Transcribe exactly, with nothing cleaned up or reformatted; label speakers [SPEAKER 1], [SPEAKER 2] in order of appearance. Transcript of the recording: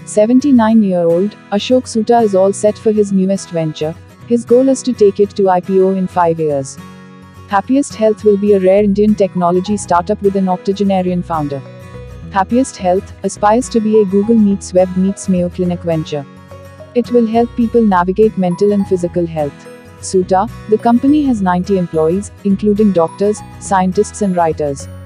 [SPEAKER 1] seventy-nine-year-old Ashok Soota is all set for his newest venture. His goal is to take it to I P O in five years. Happiest Health will be a rare Indian technology startup with an octogenarian founder. Happiest Health aspires to be a Google-meets-WebMD-Meets-Mayo Clinic venture. It will help people navigate mental and physical health. Soota, the company has ninety employees, including doctors, scientists and writers.